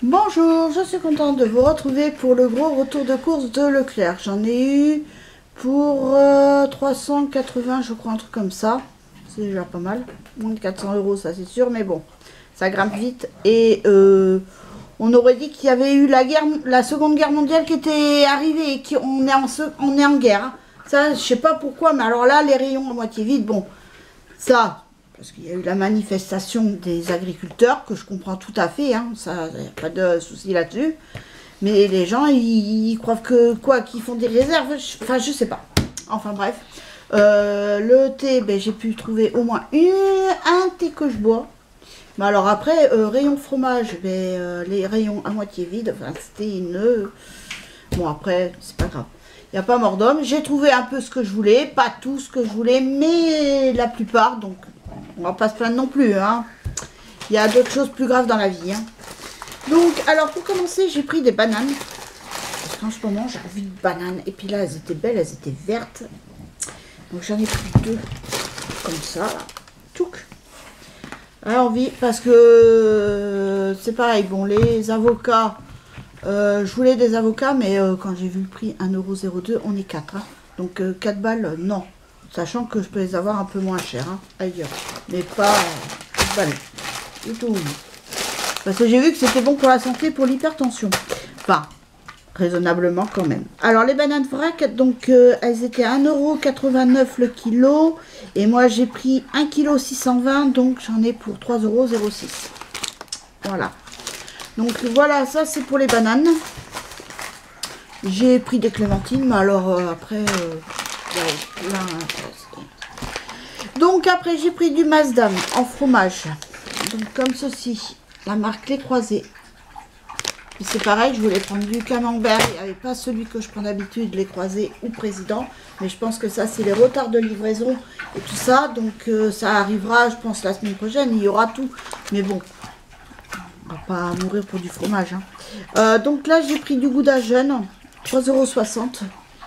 Bonjour, je suis contente de vous retrouver pour le gros retour de course de Leclerc. J'en ai eu pour 380, je crois, un truc comme ça. C'est déjà pas mal. Moins de 400 €, ça c'est sûr, mais bon, ça grimpe vite. Et on aurait dit qu'il y avait eu la Seconde Guerre mondiale qui était arrivée et qu'on est en guerre. Hein. Ça, je sais pas pourquoi, mais alors là, les rayons à moitié vides, bon, ça... Parce qu'il y a eu la manifestation des agriculteurs, que je comprends tout à fait, hein, ça, y a pas de souci là-dessus. Mais les gens, ils croient que quoi, qu'ils font des réserves, enfin je sais pas. Enfin bref. Le thé, ben, j'ai pu trouver au moins un thé que je bois. Mais alors après, rayon fromage, ben, les rayons à moitié vides, enfin c'était une... Bon après, c'est pas grave. Il n'y a pas mort d'homme. J'ai trouvé un peu ce que je voulais, pas tout ce que je voulais, mais la plupart, donc... On va pas se plaindre non plus, hein. Il y a d'autres choses plus graves dans la vie, hein. Donc, alors pour commencer, j'ai pris des bananes. Parce qu'en ce moment, j'ai envie de bananes. Et puis là, elles étaient belles, elles étaient vertes. Donc j'en ai pris deux. Comme ça, là. Tchouk. J'ai envie, parce que c'est pareil. Bon, les avocats, je voulais des avocats, mais quand j'ai vu le prix, 1,02 €, on est 4. Hein. Donc 4 balles, non. Sachant que je peux les avoir un peu moins cher, hein, ailleurs. Mais pas du tout. Parce que j'ai vu que c'était bon pour la santé, pour l'hypertension. Enfin, raisonnablement quand même. Alors, les bananes vrac, donc, elles étaient à 1,89 € le kilo. Et moi, j'ai pris 1,620 kg, donc j'en ai pour 3,06 €. Voilà. Donc, voilà, ça, c'est pour les bananes. J'ai pris des clémentines, mais alors, après... Donc après j'ai pris du Maasdam en fromage, donc comme ceci, la marque Les Croisés. C'est pareil, je voulais prendre du camembert, il n'y avait pas celui que je prends d'habitude, Les Croisés ou Président, mais je pense que ça c'est les retards de livraison et tout ça, donc ça arrivera je pense la semaine prochaine, il y aura tout, mais bon, on va pas mourir pour du fromage. Hein. Donc là j'ai pris du Gouda jeune, 3,60 €.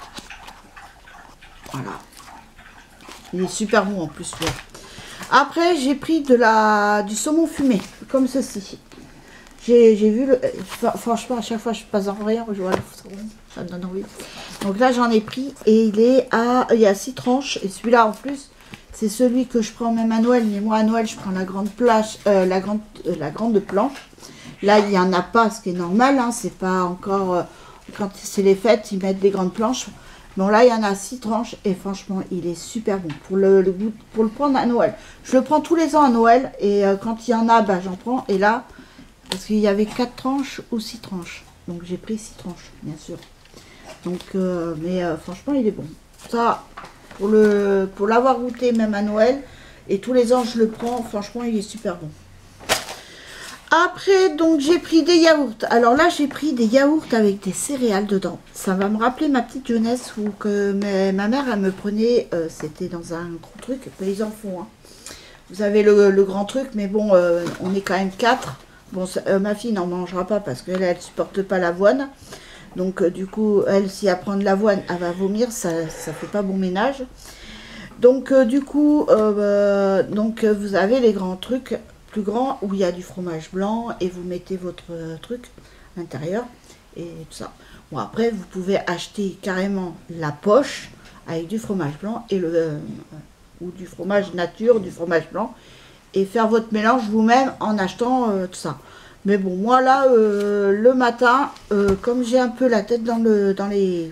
Voilà. Il est super bon en plus. Là. Après, j'ai pris du saumon fumé, comme ceci. J'ai vu, franchement, à chaque fois, je passe en rien, je vois le saumon, ça me donne envie. Donc là, j'en ai pris et il y a 6 tranches. Et celui-là, en plus, c'est celui que je prends même à Noël. Mais moi, à Noël, je prends la grande planche, la grande planche. Là, il n'y en a pas, ce qui est normal. Hein, c'est pas encore... quand c'est les fêtes, ils mettent des grandes planches. Bon là il y en a 6 tranches et franchement il est super bon pour le goût, pour le prendre à Noël. Je le prends tous les ans à Noël et quand il y en a bah, j'en prends et là parce qu'il y avait 4 tranches ou 6 tranches. Donc j'ai pris 6 tranches bien sûr. Donc mais franchement il est bon. Ça pour l'avoir goûté même à Noël et tous les ans je le prends, franchement il est super bon. Après, donc, j'ai pris des yaourts. Alors là, j'ai pris des yaourts avec des céréales dedans. Ça va me rappeler ma petite jeunesse où que ma mère, elle me prenait, c'était dans un gros truc, les enfants. Hein. Vous avez le grand truc, mais bon, on est quand même 4. Bon, ma fille n'en mangera pas parce qu'elle ne supporte pas l'avoine. Donc, du coup, elle, si elle prend de l'avoine, elle va vomir, ça ne fait pas bon ménage. Donc, du coup, vous avez les grands trucs plus grand où il y a du fromage blanc et vous mettez votre truc à l'intérieur et tout ça. Bon après vous pouvez acheter carrément la poche avec du fromage blanc et ou du fromage nature, du fromage blanc et faire votre mélange vous-même en achetant tout ça. Mais bon moi là le matin comme j'ai un peu la tête dans les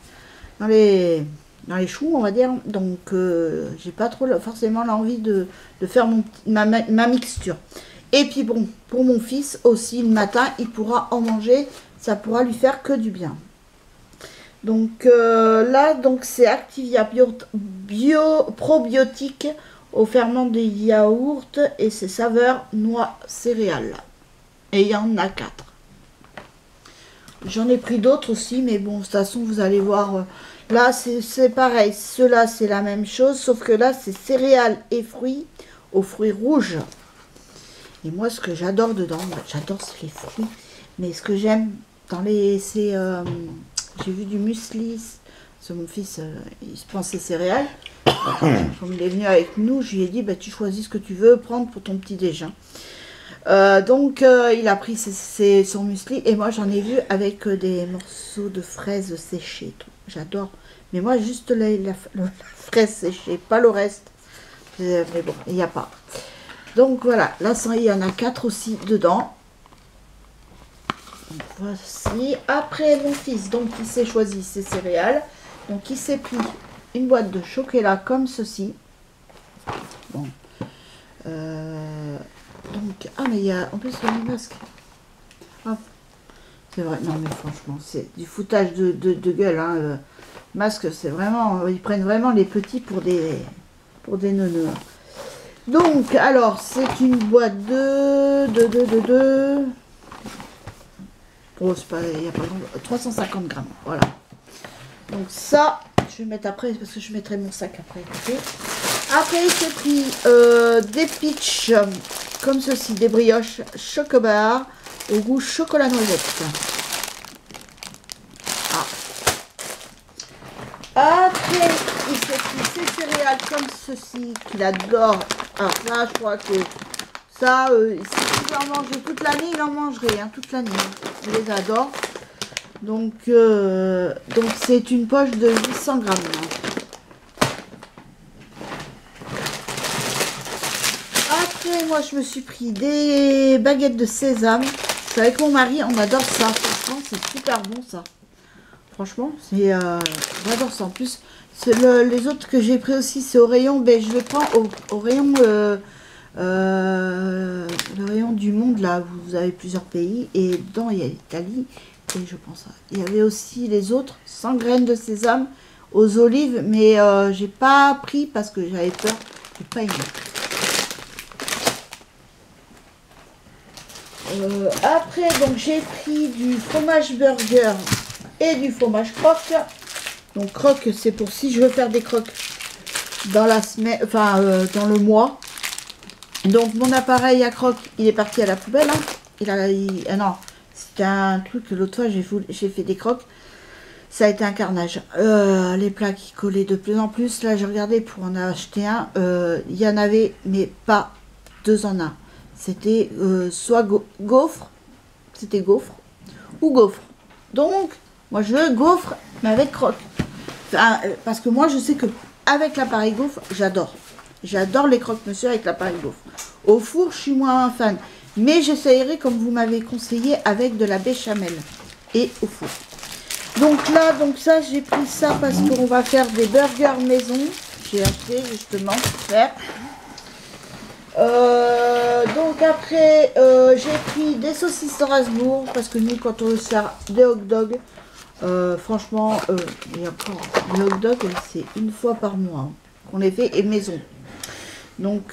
choux, on va dire. Donc, j'ai pas trop forcément l'envie de faire ma mixture. Et puis bon, pour mon fils aussi, le matin, il pourra en manger. Ça pourra lui faire que du bien. Donc là, c'est Activia probiotique au ferment des yaourts et c'est saveur noix céréales. Et il y en a 4. J'en ai pris d'autres aussi, mais bon, de toute façon, vous allez voir... Là, c'est pareil. Ceux-là, c'est la même chose, sauf que là, c'est céréales et fruits aux fruits rouges. Et moi, ce que j'adore dedans, j'adore les fruits. Mais ce que j'aime dans les... j'ai vu du muesli. Mon fils, il se pensait céréales. Comme il est venu avec nous, je lui ai dit, bah, tu choisis ce que tu veux prendre pour ton petit déjeuner. Il a pris son muesli et moi j'en ai vu avec des morceaux de fraises séchées. J'adore. Mais moi juste la fraise séchée, pas le reste. Mais bon, il n'y a pas. Donc voilà, là il y en a 4 aussi dedans. Donc, voici. Après mon fils, donc il s'est choisi ses céréales. Donc il s'est pris une boîte de chocolat comme ceci. Bon. Donc, ah mais il y a en plus le masque. Ah, c'est vrai, non mais franchement, c'est du foutage de gueule. Hein, masque, c'est vraiment, ils prennent vraiment les petits pour des neuneux. Donc, alors, c'est une boîte oh, c'est pas, il y a pas 350 grammes, voilà. Donc ça, je vais mettre après, parce que je mettrai mon sac après. Okay. Après, j'ai pris des pitchs, comme ceci, des brioches chocobar au goût chocolat noisette. Après, il s'est pris ces céréales comme ceci, qu'il adore. Ah, là, je crois que ça, s'il en mangeait toute l'année, il en mangerait, hein, toute l'année. Je les adore. Donc c'est une poche de 800 grammes. Après, moi, je me suis pris des baguettes de sésame. C'est avec mon mari, on adore ça. Franchement, c'est super bon, ça. Franchement, j'adore ça. En plus, les autres que j'ai pris aussi, c'est au rayon, ben, je les prends au rayon, le rayon du monde, là, où vous avez plusieurs pays. Et dedans, il y a l'Italie. Et je pense, il y avait aussi les autres, sans graines de sésame, aux olives. Mais j'ai pas pris parce que j'avais peur. J'ai pas aimé. Après, donc j'ai pris du fromage burger et du fromage croque. Donc croque, c'est pour si je veux faire des croques dans la semaine, enfin dans le mois. Donc mon appareil à croque, il est parti à la poubelle. Hein. Ah non, c'était un truc que l'autre fois j'ai fait des croques. Ça a été un carnage. Les plats qui collaient de plus en plus. Là, j'ai regardé pour en acheter un. Il y en avait, mais pas 2 en 1. C'était soit gaufre, c'était gaufre, ou gaufre. Donc, moi je veux gaufre, mais avec croque. Enfin, parce que moi je sais que avec l'appareil gaufre, j'adore. J'adore les croque-monsieur avec l'appareil gaufre. Au four, je suis moins fan. Mais j'essayerai, comme vous m'avez conseillé, avec de la béchamel. Et au four. Donc là, ça, j'ai pris ça parce qu'on va faire des burgers maison. J'ai acheté justement pour faire. Donc après j'ai pris des saucisses Strasbourg parce que nous quand on veut faire des hot dogs franchement et encore les hot dogs c'est une fois par mois hein, qu'on les fait et maison. Donc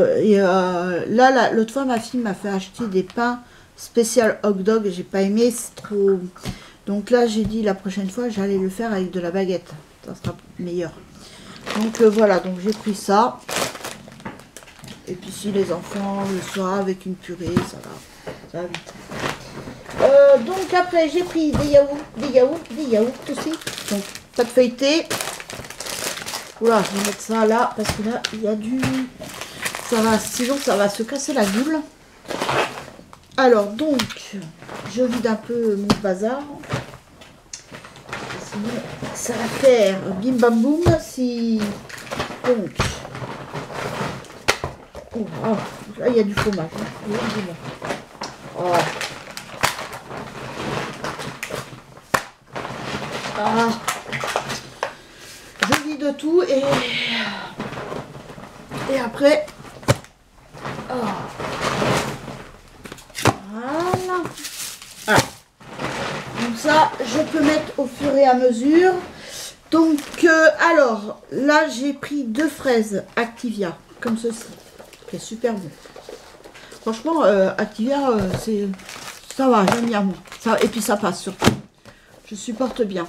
là l'autre fois ma fille m'a fait acheter des pains spécial hot dog et j'ai pas aimé, c'est trop. Donc là j'ai dit la prochaine fois j'allais le faire avec de la baguette, ça sera meilleur. Donc voilà, donc j'ai pris ça. Et puis si les enfants le soir avec une purée, ça va vite. Donc après j'ai pris des yaourts aussi. Donc pas de feuilleté. Oula, je vais mettre ça là parce que là il y a du. Ça va, sinon ça va se casser la gueule. Alors donc je vide un peu mon bazar. Sinon ça va faire bim bam boum si. Donc. Oh, là, il y a du fromage. Oh. Ah. Je vide tout et après. Oh. Voilà. Ah. Donc ça, je peux mettre au fur et à mesure. Donc, alors, là, j'ai pris 2 fraises Activia, comme ceci. C'est super bon. Franchement, Activia, ça va, j'aime bien moi. Ça, et puis ça passe surtout. Je supporte bien.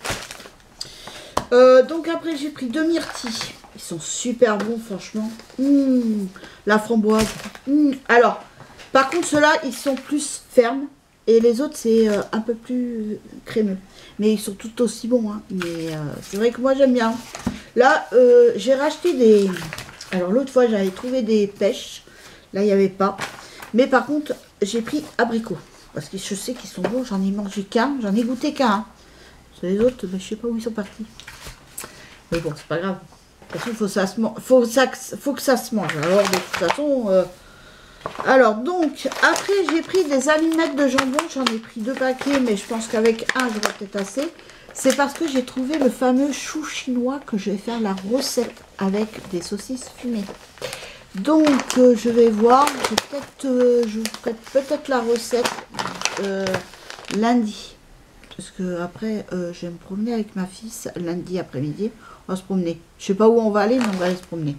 Donc après, j'ai pris 2 myrtilles. Ils sont super bons, franchement. La framboise. Alors, par contre, ceux-là, ils sont plus fermes. Et les autres, c'est un peu plus crémeux. Mais ils sont tout aussi bons. Hein. Mais c'est vrai que moi, j'aime bien. Là, j'ai racheté des... Alors l'autre fois j'avais trouvé des pêches, là il n'y avait pas. Mais par contre, j'ai pris abricot. Parce que je sais qu'ils sont bons, j'en ai mangé qu'un, j'en ai goûté qu'un. Les autres, ben, je sais pas où ils sont partis. Mais bon, c'est pas grave. De toute façon, faut que ça se mange. Alors, de toute façon... Alors, donc, après, j'ai pris des allumettes de jambon. J'en ai pris 2 paquets, mais je pense qu'avec un, j'aurais peut-être assez. C'est parce que j'ai trouvé le fameux chou chinois que je vais faire la recette avec des saucisses fumées. Donc, je vais voir. Je vous ferai peut-être la recette lundi. Parce que après, je vais me promener avec ma fille lundi après-midi. On va se promener. Je sais pas où on va aller, mais on va aller se promener.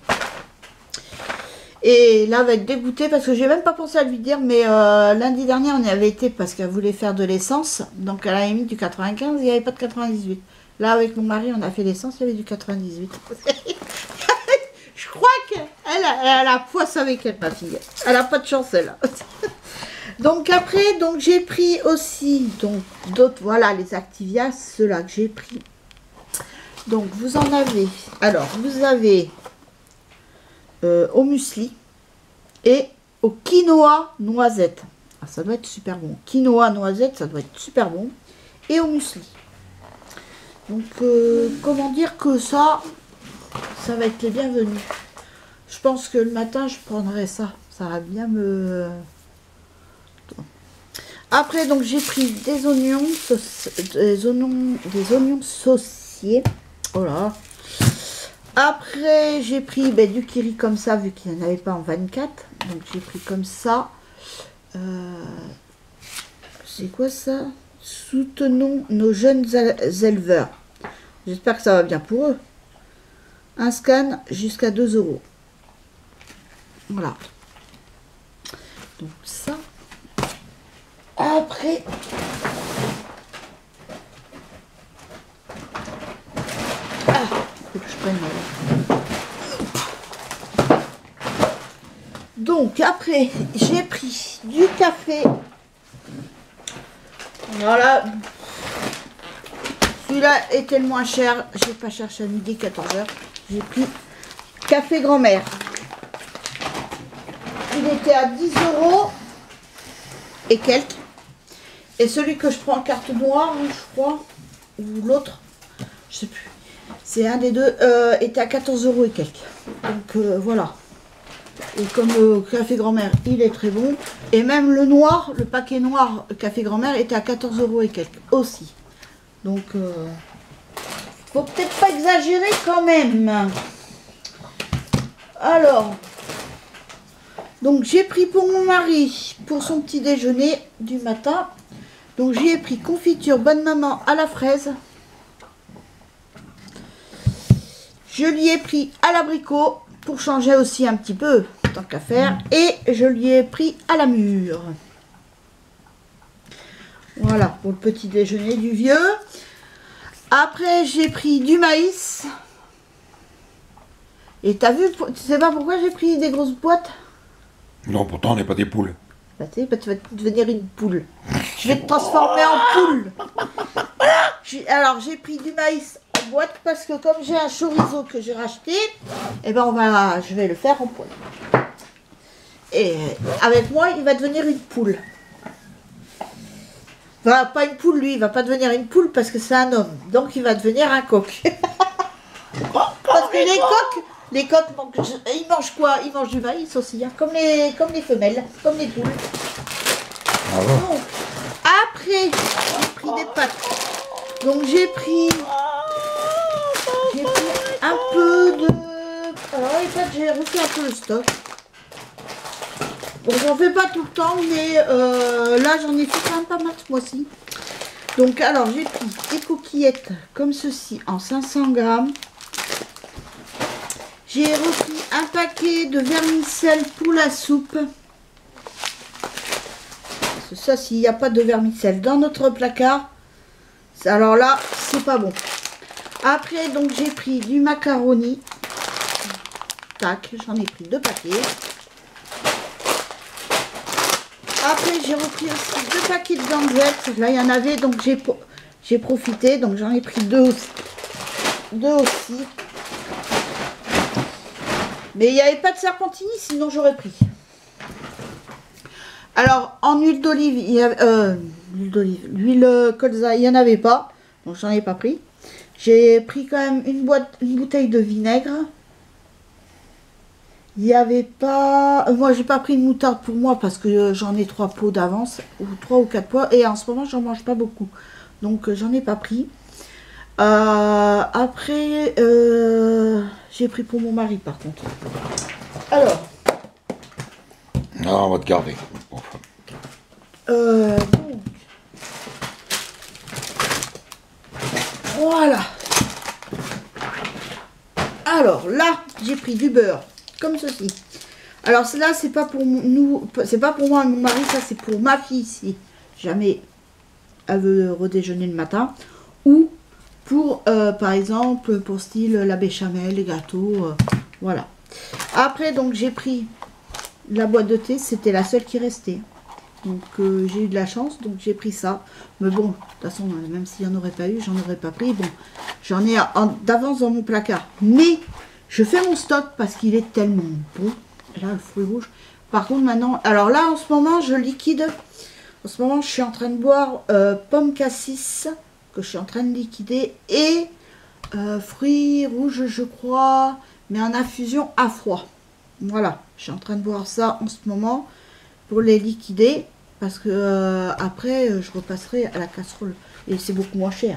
Et là, elle va être dégoûtée parce que j'ai même pas pensé à lui dire. Mais lundi dernier, on y avait été parce qu'elle voulait faire de l'essence. Donc, elle avait mis du 95, il n'y avait pas de 98. Là, avec mon mari, on a fait l'essence, il y avait du 98. Je crois qu'elle a poisse avec elle, ma fille. Elle a pas de chance, elle. Donc après, donc j'ai pris aussi donc d'autres, voilà, les Activia, ceux-là que j'ai pris. Donc vous en avez, alors vous avez au muesli et au quinoa noisette. Ah, ça doit être super bon. Quinoa noisette, ça doit être super bon. Et au muesli. Donc comment dire que ça va être les bienvenus. Je pense que le matin, je prendrai ça. Ça va bien me... Après, donc, j'ai pris des oignons sauciers. Oh là. Après, j'ai pris du curry comme ça, vu qu'il n'y en avait pas en 24. Donc, j'ai pris comme ça. C'est quoi ça? Soutenons nos jeunes éleveurs. J'espère que ça va bien pour eux. Un scan jusqu'à 2 €. Voilà. Donc, ça. Après, faut que je prenne. Donc après, j'ai pris du café. Voilà. Celui-là était le moins cher. J'ai pas cherché à midi 14h. J'ai pris café grand-mère. Il était à 10 € et quelques. Et celui que je prends en carte noire, je crois, ou l'autre, je sais plus. C'est un des deux, était à 14 € et quelques. Donc voilà. Et comme le café grand-mère, il est très bon. Et même le noir, le paquet noir café grand-mère était à 14 € et quelques aussi. Donc, faut peut-être pas exagérer quand même. Alors, donc j'ai pris pour mon mari, pour son petit déjeuner du matin. Donc j'y ai pris confiture bonne maman à la fraise. Je lui ai pris à l'abricot pour changer aussi un petit peu, tant qu'à faire. Et je lui ai pris à la mûre. Voilà, pour le petit déjeuner du vieux. Après, j'ai pris du maïs. Et t'as vu, tu sais pas pourquoi j'ai pris des grosses boîtes? Non, pourtant on n'est pas des poules. Bah, tu vas devenir une poule. Je vais te transformer en poule. Alors, j'ai pris du maïs en boîte parce que comme j'ai un chorizo que j'ai racheté, et ben je vais le faire en poêle. Et avec moi, il va devenir une poule. Enfin, pas une poule, lui, il va pas devenir une poule parce que c'est un homme. Donc, il va devenir un coq. Parce que les coqs, ils mangent quoi? Ils mangent du maïs aussi, hein, comme les femelles, comme les poules. Ah bon. Donc, après, j'ai pris des pâtes. Donc, j'ai pris un peu de... Alors, les pâtes, j'ai refait un peu le stock. Bon, j'en fais pas tout le temps, mais là, j'en ai fait quand même pas mal ce mois-ci. Donc, alors, j'ai pris des coquillettes comme ceci en 500 grammes. J'ai repris un paquet de vermicelle pour la soupe. Ça, s'il n'y a pas de vermicelle dans notre placard, alors là, c'est pas bon. Après, donc, j'ai pris du macaroni. Tac, j'en ai pris 2 paquets. Après, j'ai repris aussi 2 paquets de gambettes. Là, il y en avait, donc j'ai profité. Donc, j'en ai pris 2 aussi. 2 aussi. Mais il n'y avait pas de serpentini, sinon j'aurais pris. Alors, en huile d'olive, l'huile colza, il n'y en avait pas. Donc, j'en ai pas pris. J'ai pris quand même une bouteille de vinaigre. Il n'y avait pas... moi, j'ai pas pris une moutarde pour moi parce que j'en ai 3 pots d'avance. Ou 3 ou 4 pots. Et en ce moment, j'en mange pas beaucoup. Donc, j'en ai pas pris. Après, j'ai pris pour mon mari, par contre. Alors... non, on va te garder. Donc, voilà. Alors là, j'ai pris du beurre, comme ceci. Alors là, c'est pas pour nous, c'est pas pour moi et mon mari, ça c'est pour ma fille si jamais elle veut redéjeuner le matin. Ou pour, par exemple, pour style la béchamel, les gâteaux, voilà. Après, donc j'ai pris la boîte de thé, c'était la seule qui restait. Donc j'ai eu de la chance, donc j'ai pris ça. Mais bon, de toute façon, même s'il n'y en aurait pas eu, j'en aurais pas pris. Bon, j'en ai d'avance dans mon placard. Mais je fais mon stock parce qu'il est tellement bon. Là, le fruit rouge. Par contre, maintenant, alors là, en ce moment, je liquide. En ce moment, je suis en train de boire pomme cassis, que je suis en train de liquider. Et fruits rouges, je crois, mais en infusion à froid. Voilà, je suis en train de boire ça en ce moment pour les liquider parce que après je repasserai à la casserole et c'est beaucoup moins cher.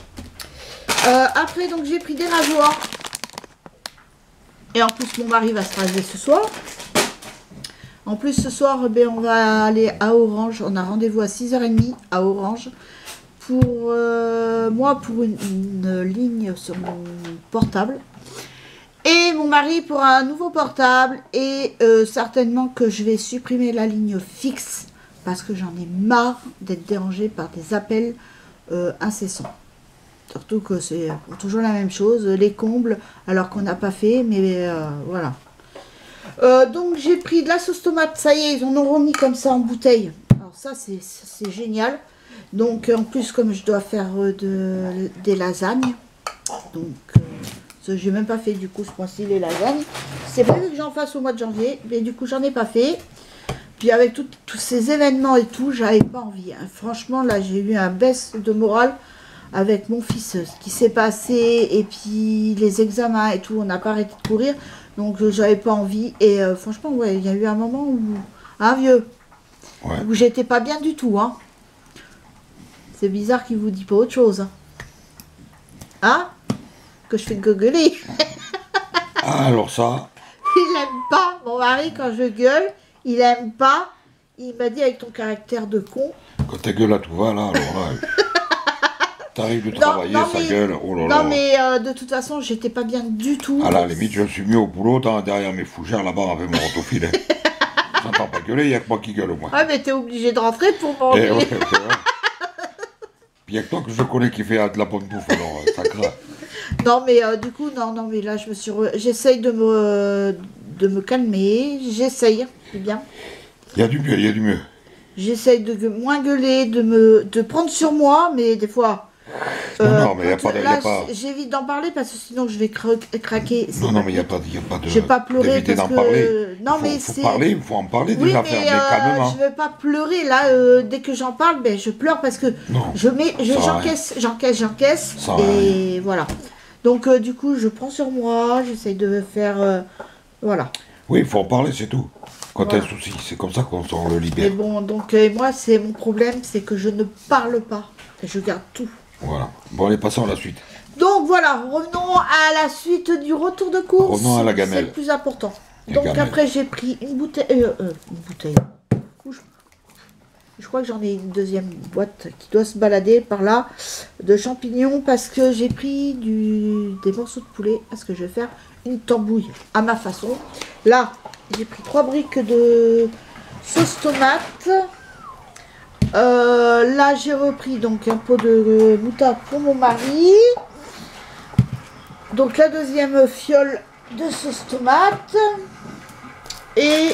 Après donc j'ai pris des rasoirs et en plus mon mari va se raser ce soir. En plus ce soir ben, on va aller à Orange, on a rendez-vous à 6h30 à Orange pour moi pour une ligne sur mon portable. Et mon mari pour un nouveau portable et certainement que je vais supprimer la ligne fixe parce que j'en ai marre d'être dérangée par des appels incessants. Surtout que c'est toujours la même chose, les combles alors qu'on n'a pas fait, mais voilà. Donc j'ai pris de la sauce tomate, ça y est, ils en ont remis comme ça en bouteille. Alors ça c'est génial. Donc en plus comme je dois faire des lasagnes, donc... j'ai même pas fait du coup ce mois-ci les lasagnes. C'est prévu que j'en fasse au mois de janvier, mais du coup j'en ai pas fait. Puis avec tous ces événements et tout, j'avais pas envie. Hein. Franchement là j'ai eu un baisse de morale avec mon fils, ce qui s'est passé et puis les examens et tout, on n'a pas arrêté de courir. Donc j'avais pas envie et franchement ouais, il y a eu un moment où un vieux ouais. Où j'étais pas bien du tout. Hein. C'est bizarre qu'il vous dit pas autre chose. Hein? Que je fais gueuler. Ah, alors ça. Il aime pas, mon mari, quand je gueule, il aime pas. Il m'a dit avec ton caractère de con. Quand ta gueule à tout va, là, alors là. T'arrives de travailler, ça gueule. Oh là là. Non, mais de toute façon, j'étais pas bien du tout. À la limite, je suis mis au boulot, derrière mes fougères, là-bas, avec mon rotofilet. J'entends pas gueuler, il n'y a que moi qui gueule au moins. Ouais, mais t'es obligé de rentrer pour manger. Ouais. Puis il n'y a que toi que je connais qui fait de la bonne bouffe, alors ça craint. Non, mais du coup, non, mais là, j'essaye de me calmer. J'essaye, c'est bien. Il y a du mieux, il y a du mieux. J'essaye de moins gueuler, de prendre sur moi, mais des fois... non, mais il n'y a pas... J'évite d'en parler parce que sinon je vais craquer. Non, mais il n'y a pas de... Je vais pas pleurer parce que... parler. Non, faut, mais faut parler, il faut en parler oui, déjà, mais, faire calmement. je ne veux pas pleurer. Là, dès que j'en parle, ben, je pleure parce que j'encaisse. Et voilà. Donc, du coup, je prends sur moi, j'essaye de faire... voilà. Oui, il faut en parler, c'est tout. Quand t'as un souci, c'est comme ça qu'on s'en le libère. Mais bon, donc, moi, c'est mon problème, c'est que je ne parle pas. Et je garde tout. Voilà. Bon, allez, passons à la suite. Donc voilà, revenons à la suite du retour de course. Revenons à la gamelle. C'est le plus important. La Donc gamelle. après j'ai pris une bouteille. Je crois que j'en ai une deuxième boîte qui doit se balader par là de champignons parce que j'ai pris des morceaux de poulet parce que je vais faire une tambouille à ma façon. Là, j'ai pris 3 briques de sauce tomate. Là j'ai repris donc un pot de moutarde pour mon mari, donc la deuxième fiole de sauce tomate et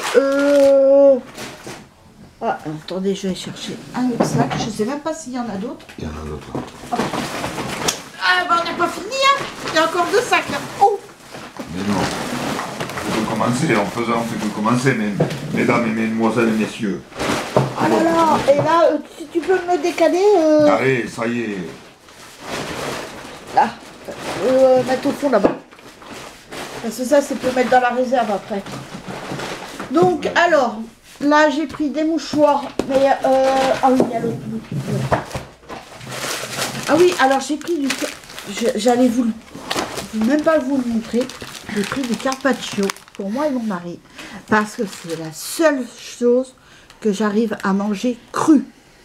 attendez, je vais chercher un autre sac, je sais même pas s'il y en a d'autres. Il y en a d'autres. Ah bah on n'a pas fini hein, il y a encore 2 sacs là. Oh. Mais non, on peut commencer, on fait que commencer, mesdames et mesdemoiselles et messieurs. Oh là là. Et là, si tu peux me le décaler. Allez, ça y est. Là. Mettre au fond là-bas. Parce que ça, c'est pour mettre dans la réserve après. Donc, alors, là, j'ai pris des mouchoirs. Mais, ah oui, il y a l'autre bout. Ah oui, alors j'ai pris du... J'allais même pas vous le montrer. J'ai pris du carpaccio pour moi et mon mari. Parce que c'est la seule chose que j'arrive à manger crue.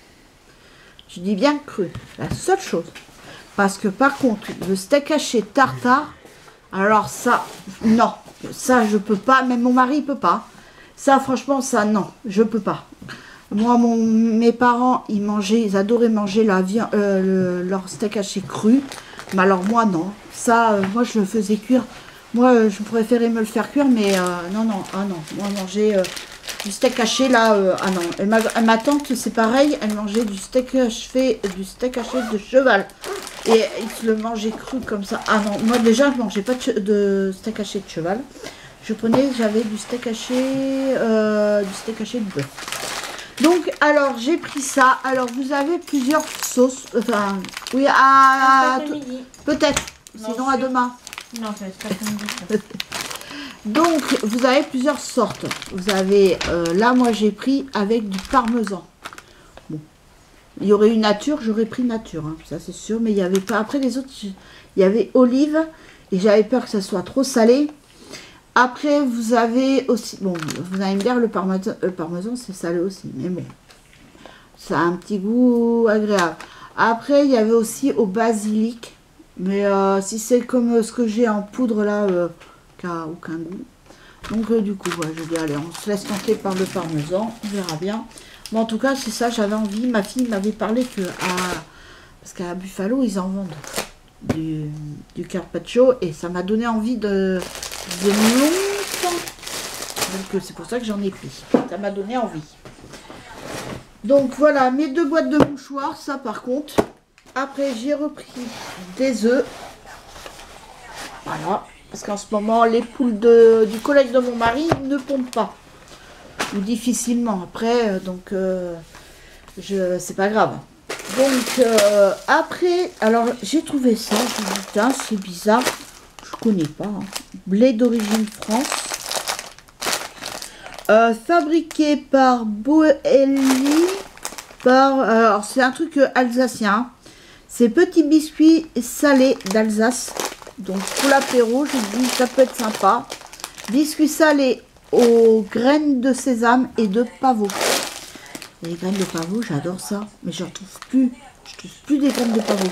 Je dis bien crue. La seule chose. Parce que par contre, le steak haché tartare, alors ça, non. Ça, je peux pas. Même mon mari, il peut pas. Ça, franchement, ça, non. Je peux pas. Moi, mes parents, ils adoraient manger leur steak haché cru. Mais alors moi, non. Ça, moi, je le faisais cuire. Moi, je préférais me le faire cuire, mais non, non, ah non. Moi, manger du steak haché, là, ah non. Et ma tante, c'est pareil, elle mangeait du steak haché de cheval. Et ils se le mangeaient cru comme ça. Ah non, moi, déjà, je mangeais pas de steak haché de cheval. J'avais du steak haché de bœuf. Donc, alors, j'ai pris ça. Alors, vous avez plusieurs sauces. Enfin, oui, peut-être. Sinon, à demain. Non, c'est pas midi. Donc, vous avez plusieurs sortes. Vous avez, là, moi, j'ai pris avec du parmesan. Bon. Il y aurait eu nature, j'aurais pris nature. Hein, ça, c'est sûr. Mais il n'y avait pas. Après, les autres, il y avait olive. Et j'avais peur que ça soit trop salé. Après, vous avez aussi... Bon, vous allez me dire, le parmesan, c'est salé aussi. Mais bon, ça a un petit goût agréable. Après, il y avait aussi au basilic. Mais si c'est comme ce que j'ai en poudre, là, qui n'a aucun goût. Donc, du coup, ouais, je dis, allez, on se laisse tenter par le parmesan. On verra bien. Bon, en tout cas, c'est ça, j'avais envie. Ma fille m'avait parlé que... Parce qu'à Buffalo, ils en vendent du carpaccio. Et ça m'a donné envie de longtemps. Donc c'est pour ça que j'en ai pris. Ça m'a donné envie. Donc voilà, mes 2 boîtes de mouchoirs, ça par contre. Après j'ai repris des œufs. Voilà. Parce qu'en ce moment, les poules du collègue de mon mari ne pondent pas. Ou difficilement. Après, donc c'est pas grave. Donc après, alors j'ai trouvé ça. Je me dis, putain, c'est bizarre. Je connais pas. Hein. Blé d'origine France. Fabriqué par Boelli. Alors c'est un truc alsacien. C'est petits biscuits salés d'Alsace. Donc pour l'apéro, je dis ça peut être sympa. Biscuits salés aux graines de sésame et de pavot. Les graines de pavot, j'adore ça. Mais je ne retrouve plus. Je trouve plus des graines de pavot.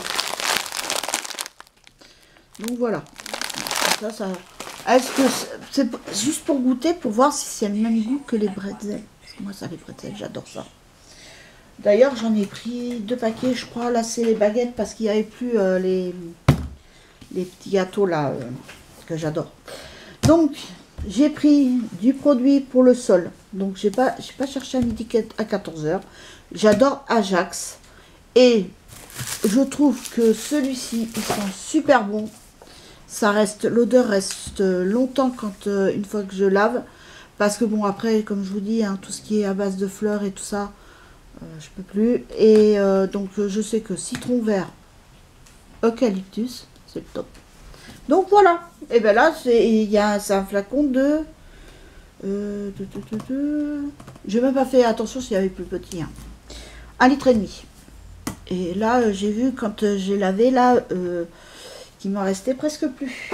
Donc voilà. Ça. Est-ce que c'est juste pour goûter, pour voir si c'est le même goût que les bretzels? Parce que moi, ça, les bretzels, j'adore ça. D'ailleurs, j'en ai pris 2 paquets, je crois. Là, c'est les baguettes parce qu'il n'y avait plus les petits gâteaux là que j'adore. Donc, j'ai pris du produit pour le sol. Donc, j'ai pas cherché à midi à 14 h. J'adore Ajax. Et je trouve que celui-ci, il sent super bon. L'odeur reste longtemps une fois que je lave. Parce que bon, après, comme je vous dis, hein, tout ce qui est à base de fleurs et tout ça, je peux plus. Et donc, je sais que citron vert, eucalyptus, c'est le top. Donc voilà. Et bien là, c'est un flacon de... J'ai même pas fait attention s'il y avait plus petit. Hein. 1,5 litre. Et là, j'ai vu quand j'ai lavé, là... qu'il m'en restait presque plus.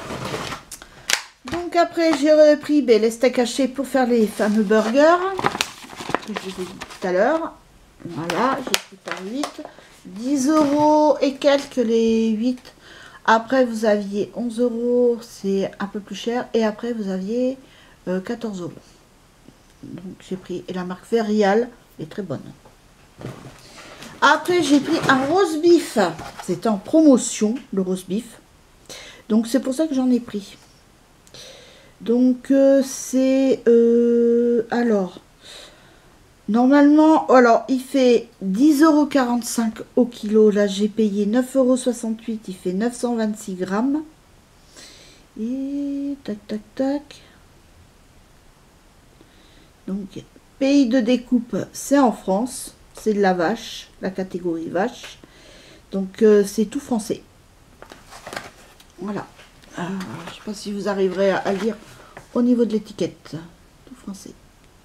Donc après j'ai repris les steaks hachés pour faire les fameux burgers que je vous ai dit tout à l'heure. Voilà, j'ai pris par 8. 10 € et quelques les 8. Après vous aviez 11 €, c'est un peu plus cher. Et après vous aviez 14 €. Donc j'ai pris, et la marque Verial est très bonne. Après, j'ai pris un roast beef. C'était en promotion, le roast beef. Donc, c'est pour ça que j'en ai pris. Donc, c'est... alors, normalement, alors, il fait 10,45 € au kilo. Là, j'ai payé 9,68 €. Il fait 926 grammes. Et tac, tac, tac. Donc, pays de découpe, c'est en France. C'est de la vache, la catégorie vache. Donc c'est tout français. Voilà. Je ne sais pas si vous arriverez à lire au niveau de l'étiquette. Tout français.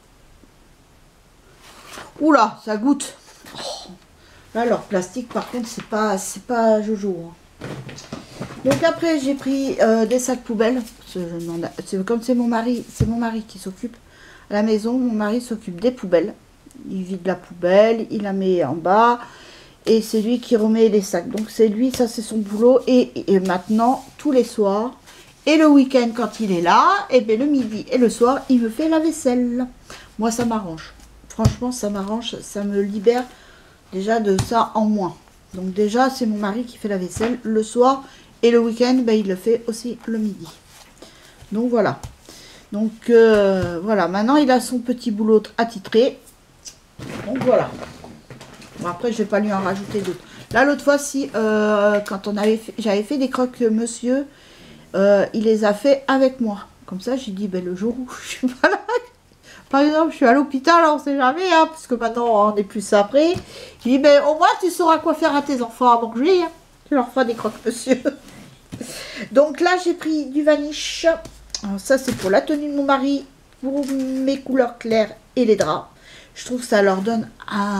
Oula, ça goûte. Oh. Là, leur plastique, par contre, c'est pas jojo. Donc après, j'ai pris des sacs poubelles. Comme c'est mon mari qui s'occupe à la maison. Mon mari s'occupe des poubelles. Il vide la poubelle, il la met en bas. Et c'est lui qui remet les sacs. Donc c'est lui, ça c'est son boulot. Et maintenant, tous les soirs, et le week-end quand il est là, et bien le midi et le soir, il me fait la vaisselle. Moi, ça m'arrange. Franchement, ça m'arrange. Ça me libère déjà de ça en moins. Donc déjà, c'est mon mari qui fait la vaisselle le soir. Et le week-end, ben, il le fait aussi le midi. Donc voilà. Donc voilà. Maintenant, il a son petit boulot attitré. Donc voilà. Bon, après, je vais pas lui en rajouter d'autres. Là, l'autre fois, si, quand j'avais fait des croques monsieur, il les a fait avec moi. Comme ça, j'ai dit, ben, le jour où je suis pas là, par exemple, je suis à l'hôpital, on sait jamais, hein, parce que maintenant, on est plus après. J'ai dit, ben, au moins, tu sauras quoi faire à tes enfants à manger. Hein. Tu leur feras des croques monsieur. Donc là, j'ai pris du vaniche. Alors, ça, c'est pour la tenue de mon mari, pour mes couleurs claires et les draps. Je trouve que ça leur donne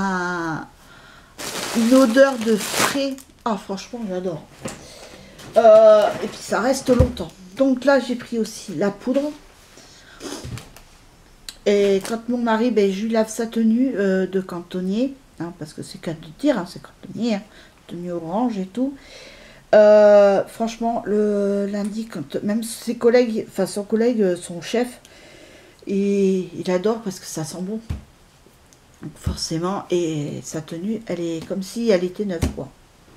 une odeur de frais. Ah, franchement, j'adore. Et puis, ça reste longtemps. Donc là, j'ai pris aussi la poudre. Et quand mon mari, ben, je lui lave sa tenue de cantonnier. Hein, parce que c'est qu'à de dire, hein, c'est cantonnier. Hein, tenue orange et tout. Franchement, le lundi, quand même ses collègues, enfin son collègue, son chef, et il adore parce que ça sent bon. Donc forcément, et sa tenue, elle est comme si elle était neuve, quoi.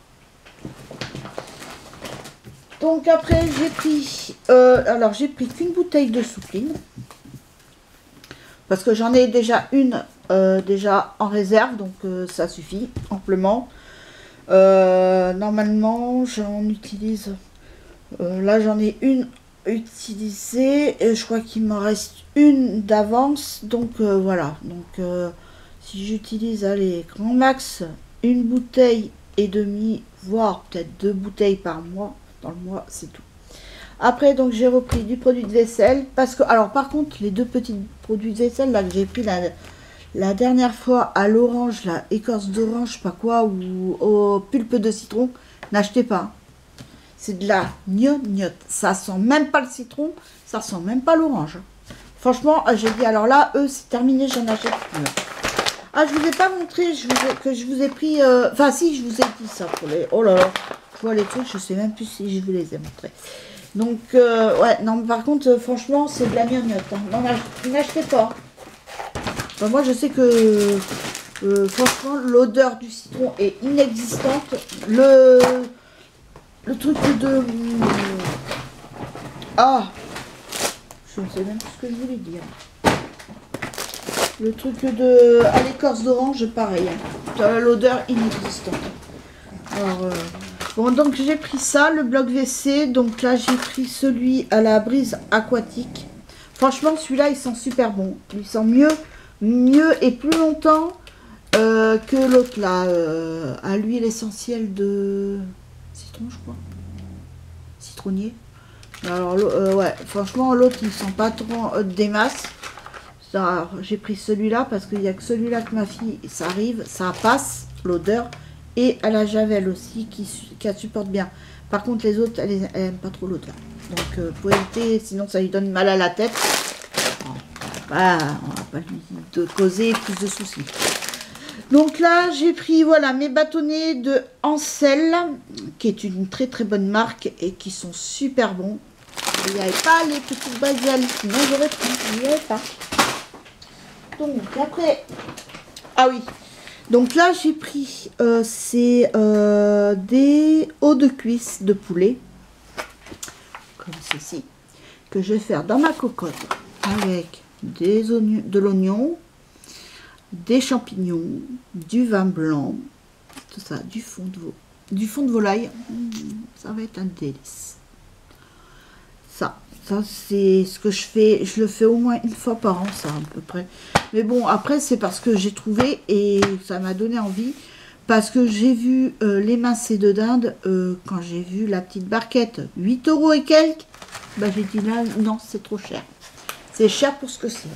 Donc après, j'ai pris, alors j'ai pris qu'une bouteille de soupline parce que j'en ai déjà une déjà en réserve, donc ça suffit amplement. Normalement, j'en utilise. Là, j'en ai une utilisée et je crois qu'il m'en reste une d'avance. Donc voilà. Donc si j'utilise, allez, grand max, une bouteille et demie, voire peut-être 2 bouteilles par mois. Dans le mois, c'est tout. Après, donc j'ai repris du produit de vaisselle parce que, alors par contre, les 2 petits produits de vaisselle là que j'ai pris la dernière fois à l'orange, la écorce d'orange, je sais pas quoi, ou au pulpe de citron, n'achetez pas. C'est de la gnognotte. Ça sent même pas le citron, ça sent même pas l'orange. Franchement, j'ai dit, alors là, eux, c'est terminé, j'en achète plus. Ah, je vous ai pas montré que je vous ai pris... Enfin, si, je vous ai dit ça pour les... Oh là là, je vois les trucs, je sais même plus si je vous les ai montrés. Donc, ouais, non, par contre, franchement, c'est de la gnognotte. Hein. Non, n'achetez pas. Enfin, moi, je sais que, franchement, l'odeur du citron est inexistante. Le truc de... Ah, je ne sais même plus ce que je voulais dire. Le truc de... à l'écorce d'orange, pareil. Hein. L'odeur inexistante. Alors, bon, donc j'ai pris ça, le bloc WC. Donc là, j'ai pris celui à la brise aquatique. Franchement, celui-là, il sent super bon. Il sent mieux et plus longtemps que l'autre là, à l'huile essentielle de citron, je crois. Citronnier. Alors, ouais, franchement, l'autre, il sent pas trop des masses. J'ai pris celui-là parce qu'il n'y a que celui-là que ma fille, ça arrive, ça passe l'odeur. Et à la javel aussi, qui supporte bien. Par contre, les autres, elle n'aime pas trop l'odeur. Donc, pour éviter, sinon ça lui donne mal à la tête. Bah, on va pas lui causer plus de soucis. Donc là, j'ai pris, voilà, mes bâtonnets de Ansel, qui est une très très bonne marque et qui sont super bons. Il n'y avait pas les petites basiales, sinon j'aurais pris, il n'y avait pas. Donc après, ah oui, donc là j'ai pris, c'est des os de cuisse de poulet, comme ceci, que je vais faire dans ma cocotte avec des oignons, de l'oignon, des champignons, du vin blanc, tout ça, du fond de volaille. Ça va être un délice. Ça c'est ce que je fais. Je le fais au moins une fois par an, ça à peu près. Mais bon, après c'est parce que j'ai trouvé et ça m'a donné envie. Parce que j'ai vu les mincés de dinde quand j'ai vu la petite barquette, 8 € et quelques. Bah j'ai dit là, non, c'est trop cher. C'est cher pour ce que c'est.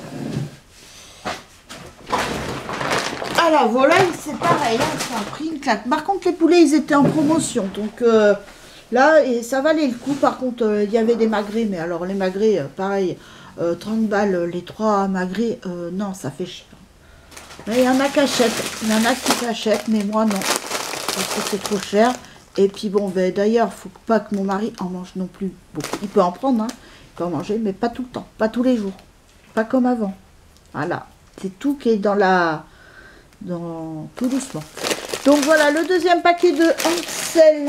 Alors voilà, c'est pareil, hein, ça a pris une claque. Par contre, les poulets, ils étaient en promotion. Donc là, et ça valait le coup. Par contre, il y avait des magrets. Mais alors, les magrets, pareil, 30 balles, les 3 magrets, non, ça fait cher. Mais il y en a qui achètent. Il y en a qui achètent, mais moi, non. Parce que c'est trop cher. Et puis bon, ben, d'ailleurs, il ne faut pas que mon mari en mange non plus. Bon, il peut en prendre, hein. Il peut en manger, mais pas tout le temps. Pas tous les jours. Pas comme avant. Voilà. C'est tout qui est dans la... tout doucement. Donc voilà le deuxième paquet de Ansel.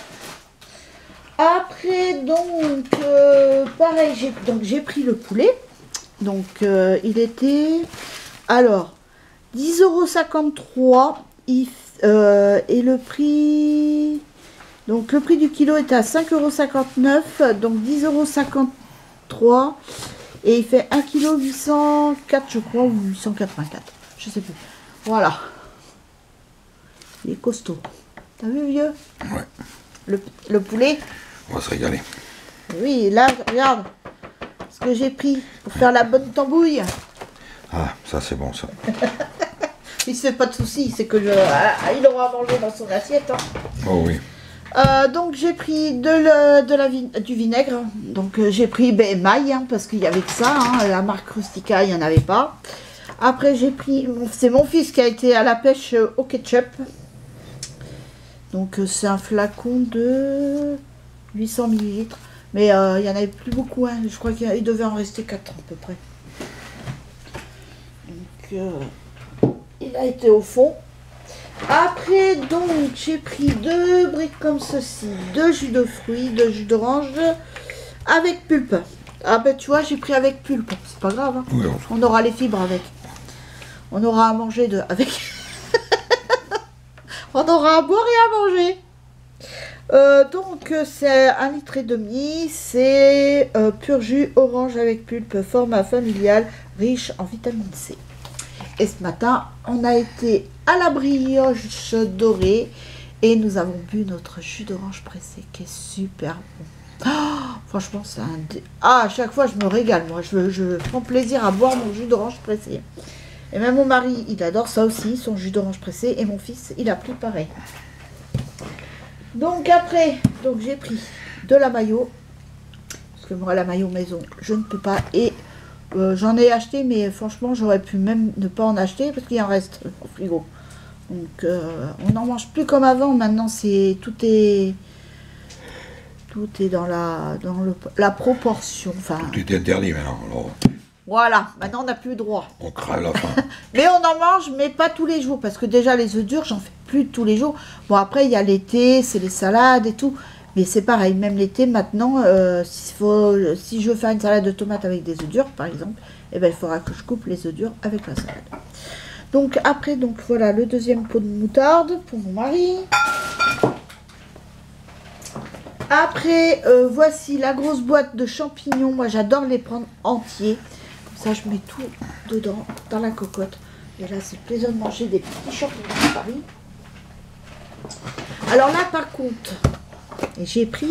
Après donc pareil, j'ai pris le poulet. Donc il était alors 10,53 € et le prix, donc le prix du kilo était à 5,59 €, donc 10,53 € et il fait 1,804 kg je crois, ou 884, je sais plus. Voilà. Il est costaud. T'as vu, vieux? Ouais. Le poulet. On va se régaler. Oui, là, regarde. Ce que j'ai pris pour faire la bonne tambouille. Ah, ça c'est bon ça. Il se fait pas de soucis, c'est que il aura mangé dans son assiette. Hein. Oh oui. Donc j'ai pris du vinaigre. Donc j'ai pris maille, hein, parce qu'il y avait que ça. Hein, la marque Rustica, il n'y en avait pas. Après j'ai pris, c'est mon fils qui a été à la pêche au ketchup. Donc c'est un flacon de 800 ml. Mais il n'y en avait plus beaucoup, hein. Je crois qu'il devait en rester 4 à peu près. Donc il a été au fond. Après donc j'ai pris 2 briques comme ceci. 2 jus de fruits, 2 jus d'orange avec pulpe. Ah ben tu vois j'ai pris avec pulpe. C'est pas grave, hein. Oui, On aura les fibres avec. On aura à manger avec. On aura à boire et à manger. Donc c'est 1,5 litre. C'est pur jus orange avec pulpe, format familial, riche en vitamine C. Et ce matin, on a été à la brioche dorée et nous avons bu notre jus d'orange pressé qui est super bon. Oh, franchement, c'est un... à chaque fois, je me régale, moi. Je prends plaisir à boire mon jus d'orange pressé. Et même mon mari, il adore ça aussi, son jus d'orange pressé. Et mon fils, il a pris pareil. Donc après, j'ai pris de la mayo. Parce que moi, la mayo maison, je ne peux pas. Et j'en ai acheté, mais franchement, j'aurais pu même ne pas en acheter parce qu'il en reste au frigo. Donc on n'en mange plus comme avant. Maintenant, tout est dans la proportion. Enfin, Tout est interdit maintenant. Alors, voilà, maintenant on n'a plus le droit. on crève la faim. Mais on en mange, mais pas tous les jours. Parce que déjà, les œufs durs, j'en fais plus tous les jours. Bon, après, il y a l'été, c'est les salades et tout. Mais c'est pareil, même l'été, maintenant, si je veux faire une salade de tomates avec des œufs durs, par exemple, eh ben, il faudra que je coupe les œufs durs avec la salade. Donc après, voilà, le deuxième pot de moutarde pour mon mari. Après, voici la grosse boîte de champignons. Moi, j'adore les prendre entiers. Comme ça, je mets tout dedans, dans la cocotte. Et là, c'est plaisir de manger des petits champignons de Paris. Alors là, par contre, j'ai pris...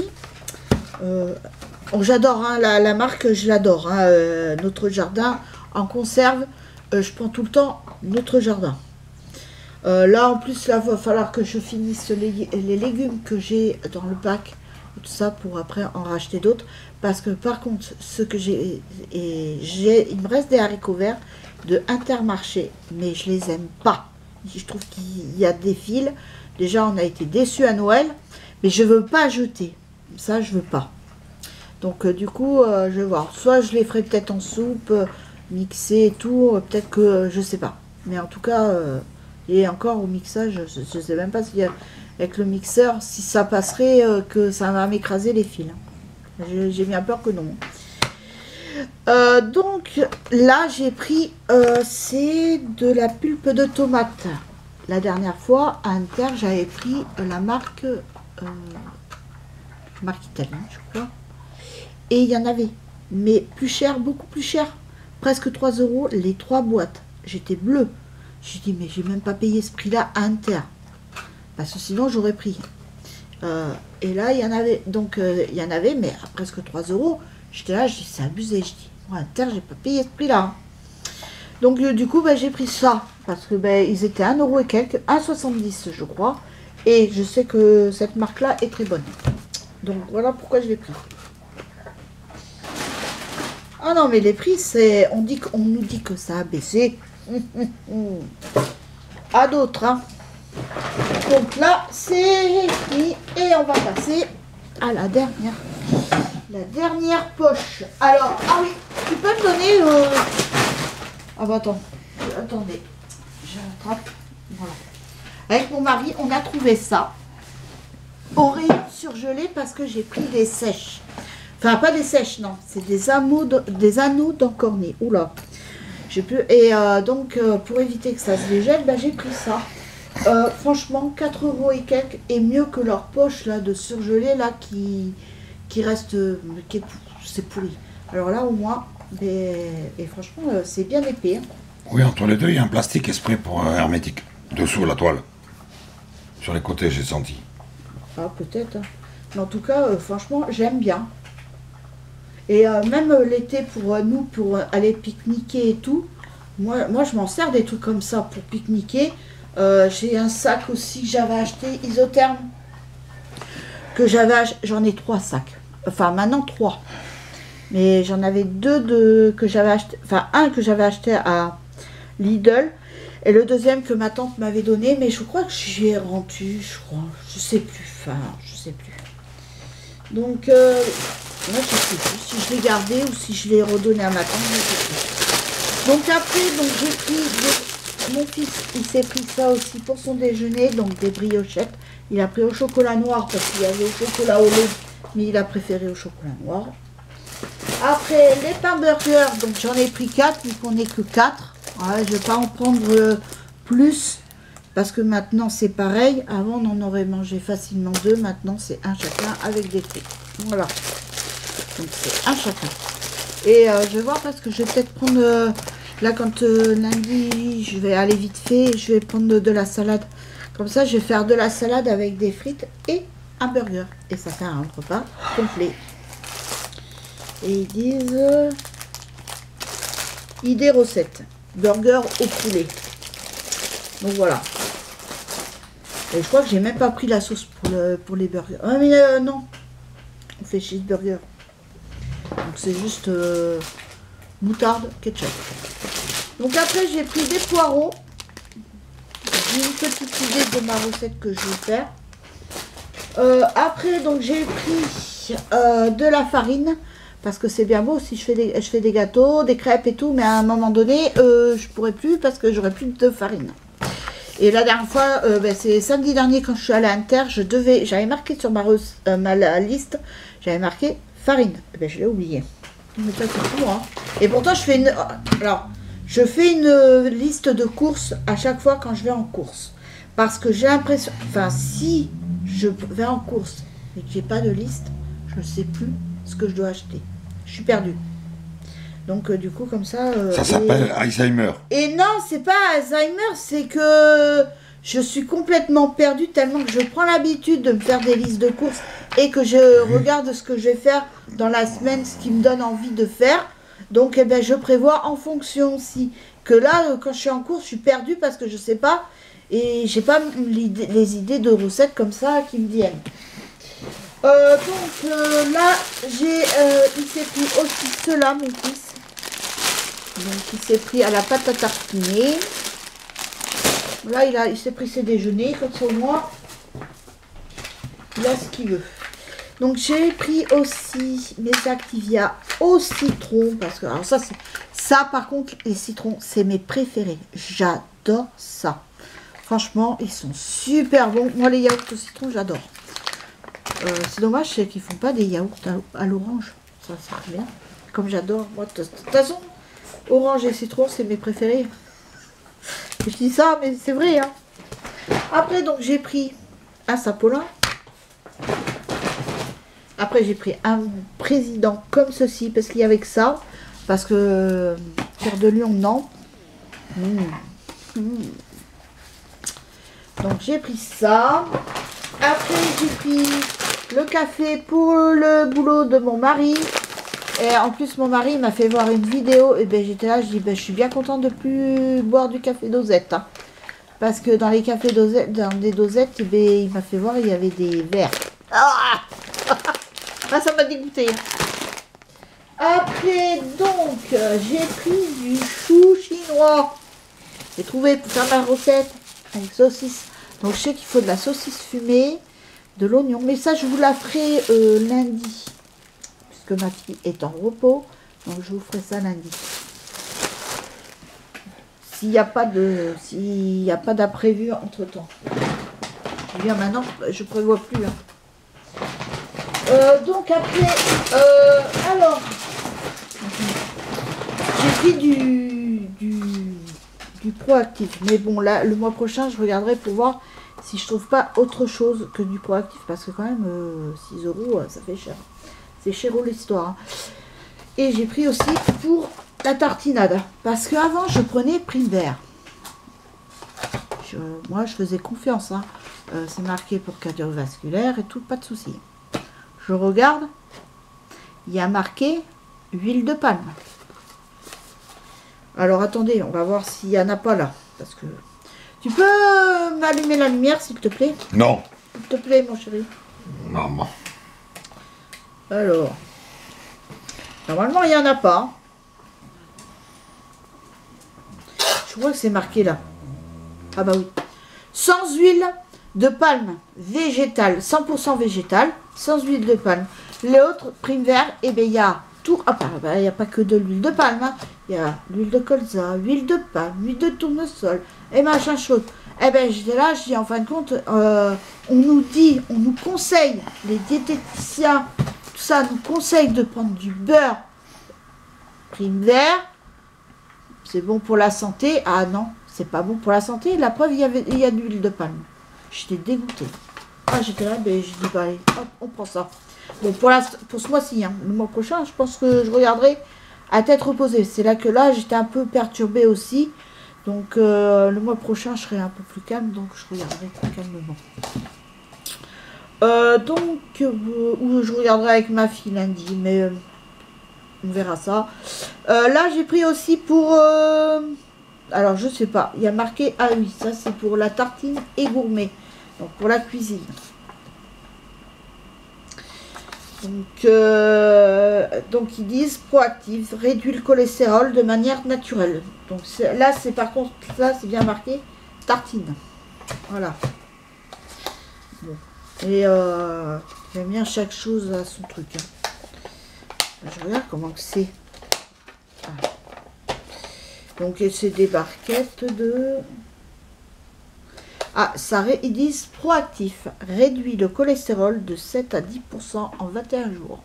j'adore, hein, la marque, je l'adore. Hein, Notre Jardin en conserve. Je prends tout le temps Notre Jardin. Là, en plus, là, va falloir que je finisse les légumes que j'ai dans le pack. Tout ça pour après en racheter d'autres. Parce que par contre, ce que il me reste des haricots verts de Intermarché. Mais je les aime pas. Je trouve qu'il y a des fils. Déjà, on a été déçus à Noël. Mais je veux pas jeter. Ça, je veux pas. Donc, du coup, je vais voir. Soit je les ferai peut-être en soupe, mixer et tout. Peut-être que, je sais pas. Mais en tout cas, et encore au mixage, je sais même pas s'il y a, avec le mixeur, si ça passerait, que ça va m'écraser les fils. J'ai bien peur que non. Donc, là, j'ai pris, c'est de la pulpe de tomate. La dernière fois, à Inter, j'avais pris la marque italienne, je crois. Et il y en avait. Mais plus cher, beaucoup plus cher. Presque 3 € les 3 boîtes. J'étais bleue. J'ai dit, mais j'ai même pas payé ce prix-là à Inter. Parce que sinon, j'aurais pris. Et là, il y en avait. Donc, il y en avait, mais à presque 3 €. J'étais là, je dis, c'est abusé. Je dis, moi, Inter, j'ai pas payé ce prix-là. Donc, du coup, ben, j'ai pris ça. Parce que ben, ils étaient 1 € et quelques. 1,70 je crois. Et je sais que cette marque-là est très bonne. Donc, voilà pourquoi je l'ai pris. Ah non, mais les prix, c'est. On nous dit que ça a baissé. À d'autres, hein. Donc là, c'est fini. Et on va passer à la dernière poche. Alors, ah oui, tu peux me donner... Ah bah attends, attendez, je rattrape. Voilà. Avec mon mari, on a trouvé ça au rayon surgelé parce que j'ai pris des sèches. Enfin, pas des sèches, non. C'est des anneaux d'encorné. Oula. Et donc, pour éviter que ça se dégèle, ben, j'ai pris ça. Franchement, 4 € et quelques. Et mieux que leur poche là, de surgelé là, qui reste... c'est pourri. Alors là, au moins... Et franchement, c'est bien épais. Hein. Oui, entre les deux, il y a un plastique exprès pour hermétique. Dessous la toile. Sur les côtés, j'ai senti. Ah, peut-être. Hein. Mais en tout cas, franchement, j'aime bien. Et même l'été, pour nous, pour aller pique-niquer et tout, moi, je m'en sers des trucs comme ça pour pique-niquer. J'ai un sac aussi que j'avais acheté, isotherme. J'en ai 3 sacs. Enfin, maintenant 3. Mais j'en avais 2 que j'avais acheté. Enfin, un que j'avais acheté à Lidl. Et le deuxième que ma tante m'avait donné. Mais je crois que j'y ai rendu, je crois. Je sais plus. Enfin, je sais plus. Donc, moi, je sais plus si je l'ai gardé ou si je l'ai redonné à ma tante. Je sais plus. Donc après, donc, j'ai pris... Mon fils, il s'est pris ça aussi pour son déjeuner. Donc des briochettes. Il a pris au chocolat noir parce qu'il y avait au chocolat au lait. Mais il a préféré au chocolat noir. Après, les pains burgers, donc j'en ai pris 4, vu qu'on n'est que 4. Ouais, je ne vais pas en prendre plus, parce que maintenant c'est pareil. Avant, on en aurait mangé facilement 2. Maintenant, c'est un chacun avec des frites. Voilà. Donc, c'est un chacun. Et je vais voir, parce que je vais peut-être prendre... là, quand lundi, je vais aller vite fait, je vais prendre de la salade. Comme ça, je vais faire de la salade avec des frites et un burger. Et ça fait un repas complet. Et ils disent idée recette burger au poulet. Donc voilà. Et je crois que j'ai même pas pris la sauce pour les burgers. Ah mais non, on fait cheeseburger. Donc c'est juste moutarde, ketchup. Donc après j'ai pris des poireaux. J'ai une petite idée de ma recette que je vais faire. Après donc j'ai pris de la farine. Parce que c'est bien beau si je fais des gâteaux, des crêpes et tout, mais à un moment donné, je pourrais plus parce que j'aurais plus de farine. Et la dernière fois, c'est samedi dernier quand je suis allée à Inter, j'avais marqué sur ma liste, j'avais marqué farine. Et ben, je l'ai oublié. Mais ça c'est pour moi. Et pourtant je fais une liste de courses à chaque fois quand je vais en course. Parce que j'ai l'impression, enfin si je vais en course et que j'ai pas de liste, je ne sais plus ce que je dois acheter. Je suis perdue. Donc du coup comme ça... ça s'appelle Alzheimer. Et non, c'est pas Alzheimer, c'est que je suis complètement perdue tellement que je prends l'habitude de me faire des listes de courses et que je regarde ce que je vais faire dans la semaine, ce qui me donne envie de faire. Donc eh ben, je prévois en fonction aussi. Que là, quand je suis en course, je suis perdue parce que je sais pas et j'ai pas les idées de recettes comme ça qui me viennent. Donc là, il s'est pris aussi cela, mon fils. Donc il s'est pris à la pâte à tartiner. Là, il s'est pris ses déjeuners, comme ça au moins, il a ce qu'il veut. Donc j'ai pris aussi mes Activia au citron, parce que, alors ça par contre, les citrons, c'est mes préférés. J'adore ça. Franchement, ils sont super bons. Moi, les yaourts au citron, j'adore. C'est dommage, c'est qu'ils font pas des yaourts à l'orange. Ça sert bien. Comme j'adore. Moi, de toute façon, orange et citron, c'est mes préférés. Je dis ça, mais c'est vrai. Hein. Après, donc, j'ai pris un sapolin. Après, j'ai pris un président comme ceci, parce qu'il y avait que ça. Parce que Pierre de Lion, non. Donc, j'ai pris ça. Après, j'ai pris le café pour le boulot de mon mari. Et en plus, mon mari m'a fait voir une vidéo. Et ben j'étais là, je dis, ben, je suis bien contente de plus boire du café dosette. Hein. Parce que dans les cafés dosettes, dans des dosettes, eh ben, il m'a fait voir, il y avait des verres. Ah, ah ça m'a dégoûté. Après, donc, j'ai pris du chou chinois. J'ai trouvé pour faire ma recette avec saucisse. Donc, je sais qu'il faut de la saucisse fumée, de l'oignon. Mais ça, je vous la ferai lundi. Puisque ma fille est en repos. Donc, je vous ferai ça lundi. S'il n'y a pas d'imprévu entre temps. Bien maintenant, je prévois plus. Hein. Donc après, alors, j'ai pris du proactif. Mais bon, là, le mois prochain, je regarderai pour voir si je trouve pas autre chose que du proactif. Parce que quand même, 6 €, ça fait cher. C'est chéro l'histoire. Hein. Et j'ai pris aussi pour la tartinade. Parce qu'avant, je prenais Prime Vert. Moi, je faisais confiance. Hein. C'est marqué pour cardiovasculaire et tout, pas de souci. Je regarde, il y a marqué huile de palme. Alors attendez, on va voir s'il n'y en a pas là. Parce que tu peux m'allumer la lumière s'il te plaît? Non. S'il te plaît mon chéri. Non, bon. Alors, normalement il n'y en a pas. Je vois que c'est marqué là. Ah bah oui. Sans huile de palme végétale, 100% végétale, sans huile de palme. Les autres Prime Vert, et bien il y a tout. Ah bah il n'y a pas que de l'huile de palme. Hein. Il y a l'huile de colza, huile de palme, huile de tournesol et machin chose. Eh bien j'étais là, je dis en fin de compte, on nous conseille, les diététiciens, tout ça nous conseille de prendre du beurre Prime Vert. C'est bon pour la santé. Ah non, c'est pas bon pour la santé. La preuve, il y a de l'huile de palme. J'étais dégoûtée. Ah, j'étais là, mais je dis, bah allez, hop, on prend ça. Bon, pour ce mois-ci, hein. Le mois prochain, je pense que je regarderai à tête reposée. C'est là que là, j'étais un peu perturbée aussi. Donc, le mois prochain, je serai un peu plus calme. Donc, je regarderai plus calmement. Ou je regarderai avec ma fille lundi. Mais on verra ça. Là, j'ai pris aussi pour... alors, je sais pas. Il y a marqué... Ah oui, ça, c'est pour la tartine et gourmet. Donc, pour la cuisine. Donc ils disent proactif, réduit le cholestérol de manière naturelle. Donc là, c'est par contre, ça, c'est bien marqué tartine. Voilà. Bon. Et j'aime bien chaque chose à son truc. Hein. Je regarde comment que c'est. Ah. Donc, c'est des barquettes de... Ah, ça, ils disent proactif, réduit le cholestérol de 7 à 10% en 21 jours.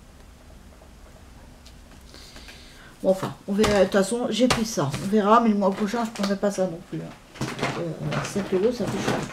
Bon, enfin, on verra. De toute façon, j'ai pris ça. On verra, mais le mois prochain, je ne prendrai pas ça non plus. Hein. 7 €, ça fait cher.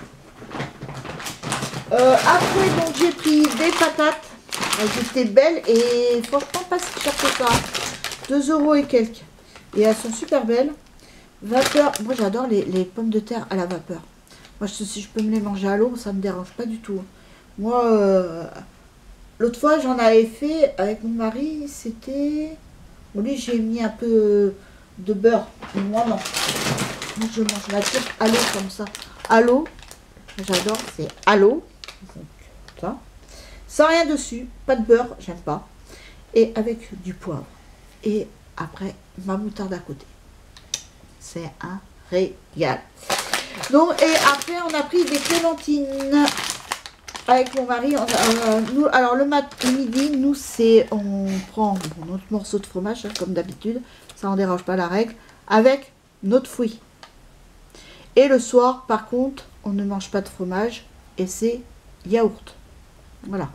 Après, donc, j'ai pris des patates. Elles étaient belles et franchement, pas si cher que ça. 2 € et quelques. Et elles sont super belles. Vapeur. Moi, j'adore les pommes de terre à la vapeur. Moi, si je peux me les manger à l'eau, ça me dérange pas du tout. Moi, l'autre fois, j'en avais fait avec mon mari. C'était... Bon, lui, j'ai mis un peu de beurre. Mais moi, non. Moi, je mange la tête à l'eau comme ça. À l'eau. J'adore, c'est à l'eau. Ça. Sans rien dessus. Pas de beurre, j'aime pas. Et avec du poivre. Et après, ma moutarde à côté. C'est un régal. Donc, et après, on a pris des clémentines avec mon mari. Nous, alors, le midi, nous, on prend notre morceau de fromage, hein, comme d'habitude. Ça n'en dérange pas la règle. Avec notre fruit. Et le soir, par contre, on ne mange pas de fromage. Et c'est yaourt. Voilà.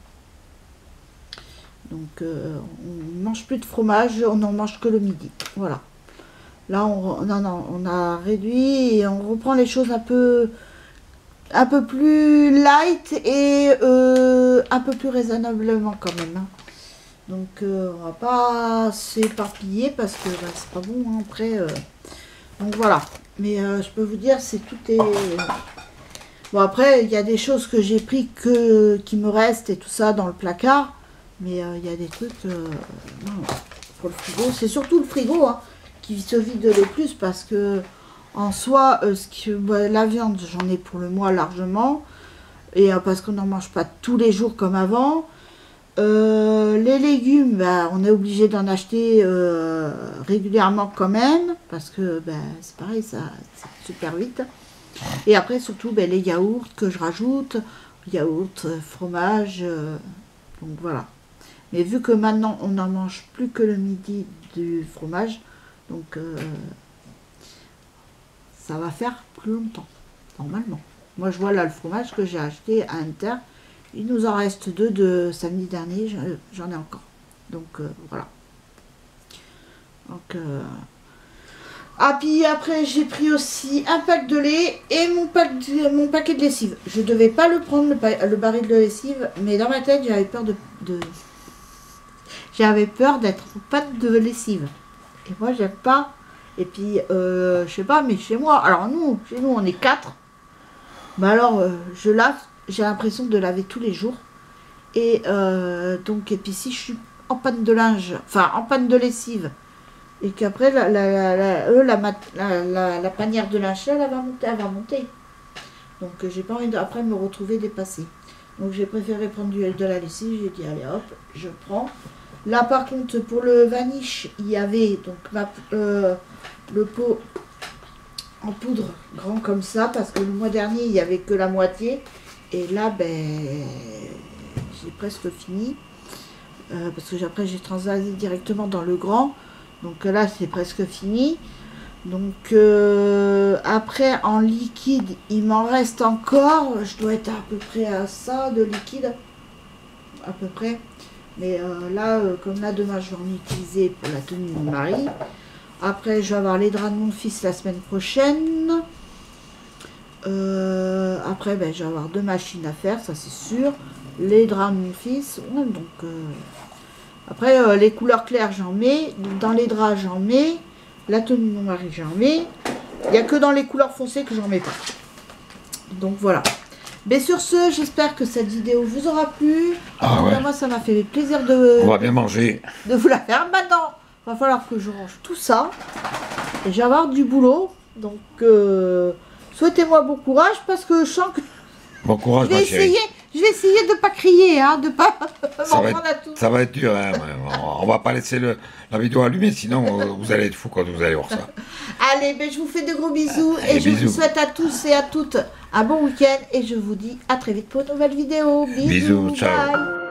Donc, on ne mange plus de fromage. On n'en mange que le midi. Voilà. Là, on a réduit et on reprend les choses un peu un peu plus light et un peu plus raisonnablement quand même. Hein. Donc on va pas s'éparpiller parce que bah, c'est pas bon hein, après. Donc voilà. Mais je peux vous dire, c'est tout est... Bon après, il y a des choses que j'ai pris qui me restent et tout ça dans le placard. Mais il y a des trucs... non, pour le frigo. C'est surtout le frigo hein, qui se vide le plus parce que en soi, la viande, j'en ai pour le mois largement. Et parce qu'on n'en mange pas tous les jours comme avant. Les légumes, bah, on est obligé d'en acheter régulièrement quand même, parce que bah, c'est pareil, ça c'est super vite. Et après, surtout, bah, les yaourts que je rajoute, yaourts, fromage, donc voilà. Mais vu que maintenant, on n'en mange plus que le midi du fromage, donc ça va faire plus longtemps, normalement. Moi, je vois là le fromage que j'ai acheté à Inter. Il nous en reste 2 de samedi dernier, j'en ai encore. Donc voilà. Donc, ah puis après j'ai pris aussi un pack de lait et mon paquet de lessive. Je devais pas le prendre le baril de lessive, mais dans ma tête j'avais peur j'avais peur d'être en panne de lessive. Et moi j'aime pas. Et puis je sais pas, mais chez moi, alors chez nous on est 4. Bah alors je lave. J'ai l'impression de laver tous les jours. Et donc, et puis si je suis en panne de linge, enfin en panne de lessive, et qu'après la panière de linge, elle va monter. Donc j'ai pas envie après me retrouver dépassée. Donc j'ai préféré prendre de la lessive, j'ai dit allez hop, je prends. Là par contre pour le vaniche, il y avait donc le pot en poudre grand comme ça, parce que le mois dernier il n'y avait que la moitié. Et là, ben, j'ai presque fini. Parce que après, j'ai transvasé directement dans le grand. Donc là, c'est presque fini. Donc après, en liquide, il m'en reste encore. Je dois être à peu près à ça de liquide. À peu près. Mais là, comme là, demain, je vais en utiliser pour la tenue de mon mari. Après, je vais avoir les draps de mon fils la semaine prochaine. Après ben, je vais avoir 2 machines à faire, ça c'est sûr. Les draps de mon fils, ouais, donc après les couleurs claires j'en mets, dans les draps j'en mets, la tenue de mon mari j'en mets, il n'y a que dans les couleurs foncées que j'en mets pas. Donc voilà. Mais sur ce, j'espère que cette vidéo vous aura plu. Ah ouais. Moi ça m'a fait plaisir de... On va bien manger. De vous la faire. Maintenant, il va falloir que je range tout ça. Et je vais avoir du boulot. Donc souhaitez-moi bon courage parce que je sens que bon courage, ma chérie. Je vais essayer de ne pas crier, hein, de ne pas m'en prendre à tout. Ça va être dur, hein, on va pas laisser la vidéo allumée, sinon vous allez être fou quand vous allez voir ça. Allez, ben, je vous fais de gros bisous et je vous souhaite à tous et à toutes un bon week-end et je vous dis à très vite pour une nouvelle vidéo. Bisous, ciao. Bye.